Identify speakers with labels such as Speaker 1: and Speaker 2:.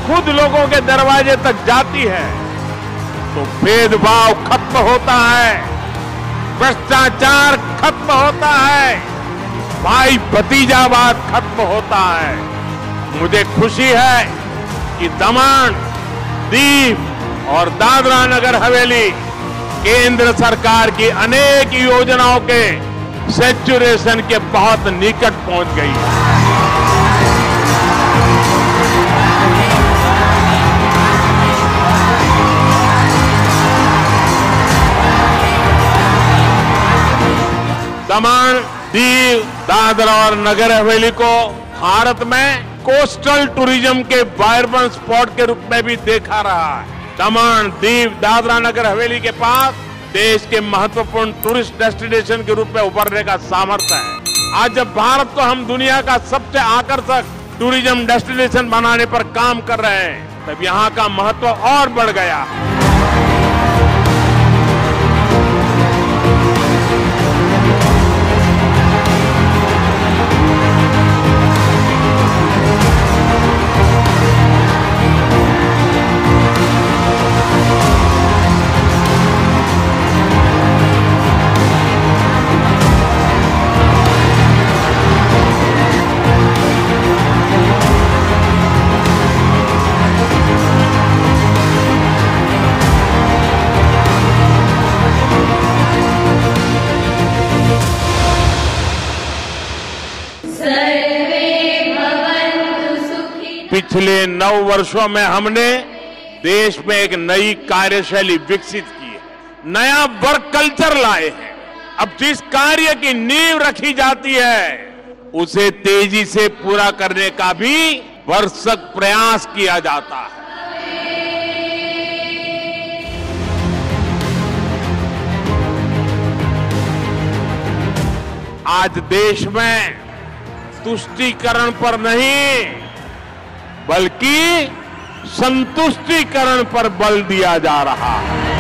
Speaker 1: खुद लोगों के दरवाजे तक जाती है तो भेदभाव खत्म होता है, भ्रष्टाचार खत्म होता है, भाई भतीजावाद खत्म होता है। मुझे खुशी है कि दमन, दीव और दादरा नगर हवेली केंद्र सरकार की अनेक योजनाओं के सैचुरेशन के बहुत निकट पहुंच गई है। दमन, दीव, दादरा और नगर हवेली को भारत में कोस्टल टूरिज्म के वाइब्रेंट स्पॉट के रूप में भी देखा रहा है। दमन, दीव, दादरा नगर हवेली के पास देश के महत्वपूर्ण टूरिस्ट डेस्टिनेशन के रूप में उभरने का सामर्थ्य है। आज जब भारत को हम दुनिया का सबसे आकर्षक टूरिज्म डेस्टिनेशन बनाने पर काम कर रहे हैं, तब यहाँ का महत्व और बढ़ गया। पिछले 9 वर्षों में हमने देश में एक नई कार्यशैली विकसित की है, नया वर्क कल्चर लाए हैं। अब जिस कार्य की नींव रखी जाती है उसे तेजी से पूरा करने का भी भरसक प्रयास किया जाता है। आज देश में तुष्टीकरण पर नहीं बल्कि संतुष्टीकरण पर बल दिया जा रहा है।